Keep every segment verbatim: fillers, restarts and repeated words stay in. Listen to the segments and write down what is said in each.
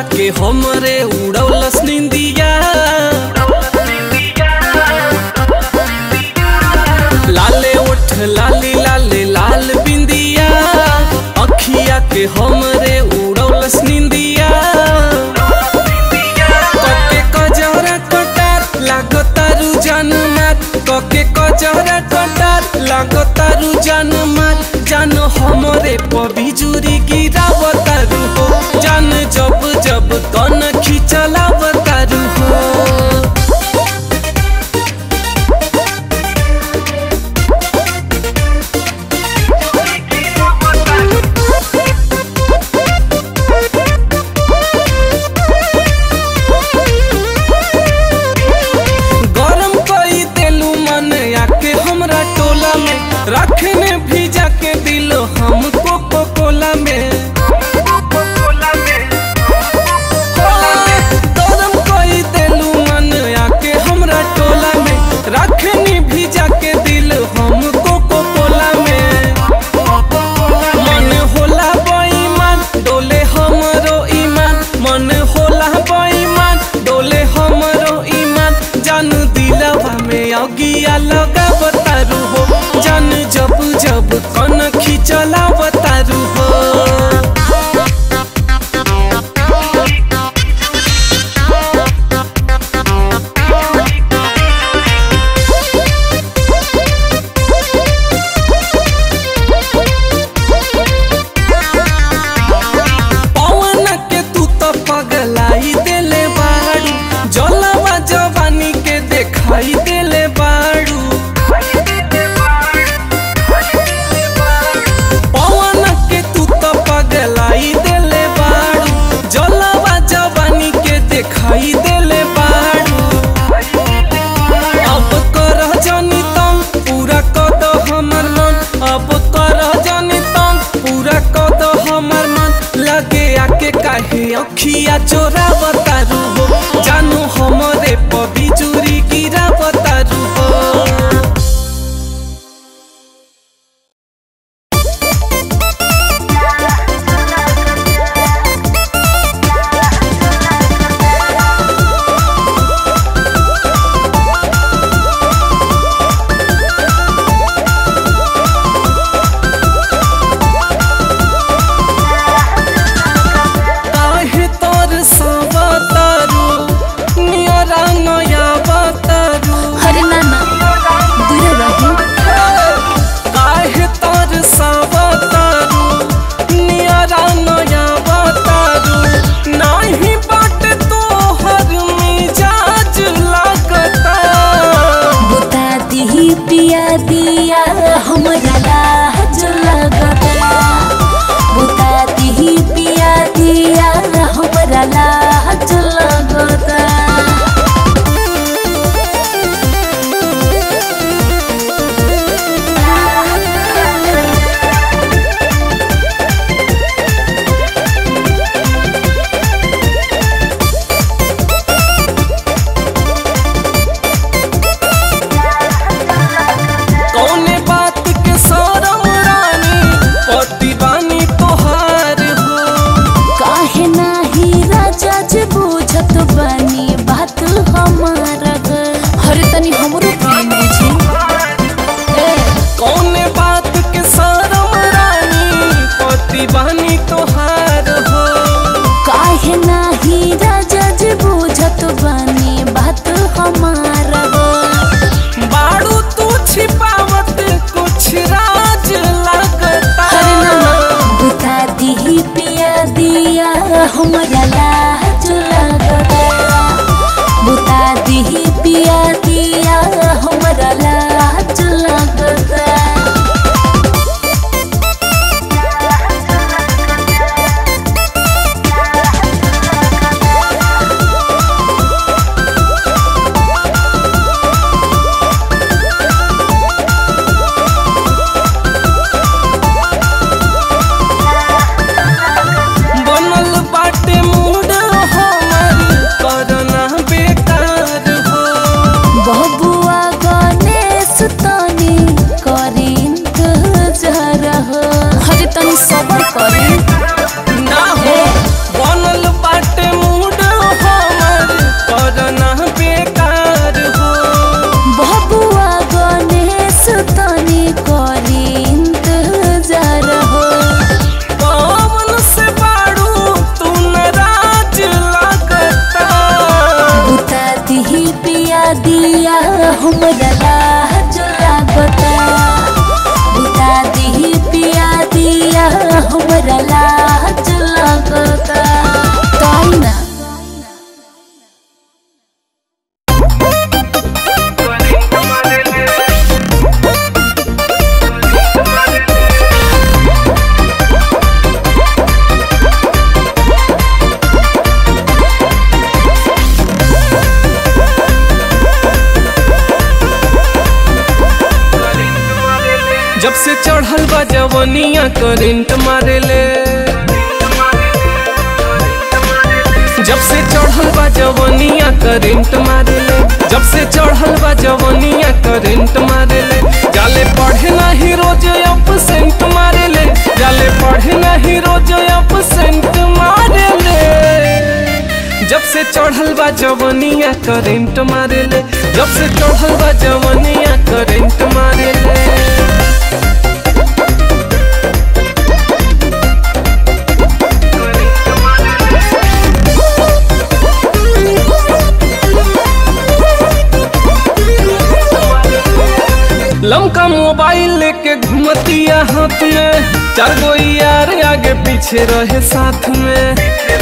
के हमरे उड़ौलस निंदिया। लाले उठ लाली लाले लाल बिंदिया, अखिया के हमरे उड़ौलस निंदिया। कके कजरा कटार लागो तारू जान मार, कके कजरा कटार लागो तारू जान मार। जान हमरे पबिजुरी गिरावतारू हो, जान जब जब तन खिचलावतारू हो। गरम कई देलू मन आके हमरा टोला में, रखने भिजा के दिल हमको कोकोला में। गरम कई देलू मन आके हमरा टोला में, रखनी भिजा के दिल हमको कोकोला में। मन होला बेईमान डोले हमरो ईमान, मन होला बेईमान डोले हमरो ईमान। जान दिलवा में अगिया लगावतारू हो, जान जब जब कन खिचलावतारू हो। पवन के तू तो पगलाई देले बाड़ू, जलवा जवानी के देखाई देले बाड़ू। पवन के तू तो पगलाई देले बाड़ू, जलवा जवानी के देखाई देले बाड़ू। अब करह जानी तंग पूरा कद हमर मन, अब करह जानी तंग पूरा कद हमर मन। लगे आके काहे अखिया चोरावतारू हो, जानू हमरे पबिजुरी गिरावतारू हो। काहे तोर सवतारू नियरा नया बतारू। अरे नाना दूर रहे। काहे तोर सवतारू नियरा नया बतारू। नाही बाट तोहर मिजाज लागता, बुता दी पिया दिया हमरा लाज लगता। बुता दी पिया दिया हमरा लाज लगता। कौने बात के शरम रानी पति बानी तोहार हो। काहे नाही राजा जी बुझत बानी बात हमारा। हरे तनी हमरो प्रेम बुझे। कौने बात के शरम रानी पति बानी तोहार हो। काहे नाही राजा जी बुझत बानी बात हमारा। बाड़ू तू छिपावत कुछ राज लगता। बुता दी पिया दिया हमरा लाज लगता। बुता दी पिया दिया हमरा लाज लगता। बनल बाटे मूड हमर करना बेकार हो। बबुआ गणेश तनी करी इंतजार हो। हरे तनी सबर करी ना हो बनल बाटे जवनिया करंट मारे ले। जब से चढ़ल बा जवनिया करंट मारे ले, जब से चढ़ल बा जवनिया करंट मारे ले। जाले पढ़े नहीं रोज अपसेंट मारे ले, जाले पढ़े नहीं रोज अपसेंट मारे ले। जब से चढ़ल बा जवनिया करंट मारे ले, जब से चढ़ल बा जवनिया करंट मारे ले। लमका मोबाइल लेके घूमतिया हाथ में, चार गो यार आगे पीछे रहे साथ में।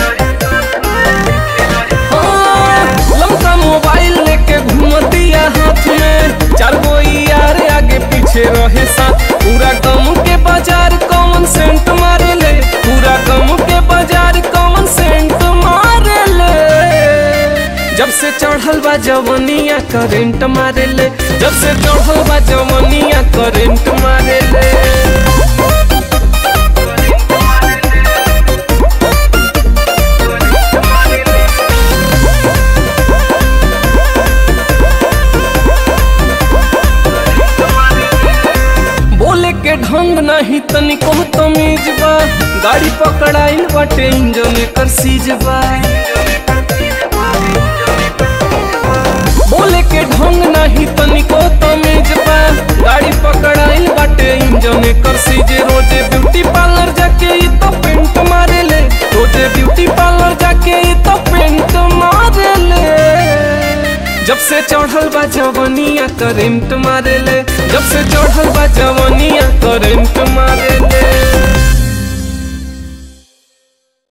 हाँ, लमका मोबाइल लेके घूमतिया हाथ में, चार गो यार आगे पीछे रहे साथ। पूरा गम के बाजार कॉमन सेंट मारे ले, पूरा गम के बाजार कॉमन सेंट मारे ले। जब से चढ़ल बा जवनिया करंट मारे ले, जब से चढ़ल बा जवनिया करंट मारे ले। बोले के ढंग नहीं तनिको तमीज बा, गाड़ी पकड़ाइल बाटे इंजन कर सीज बा। बोले के ढंग नहीं तनिको तमीज बा, गाड़ी पकड़ाइल बाटे इंजन कर सीज। रोजे ब्यूटी पार्लर जाके ई तो पेंट मारे ले, रोजे ब्यूटी पार्लर जाके ई तो पेंट मारे ले। जब से चढ़ल बा जवनिया करंट मारे ले, जब से चढ़ल बा जवनिया करंट मारे